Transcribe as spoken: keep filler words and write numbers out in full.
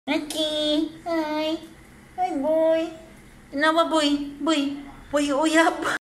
Aqui. Ai. Ai, boy. Kenapa, boy? Boy. Boy, uyap.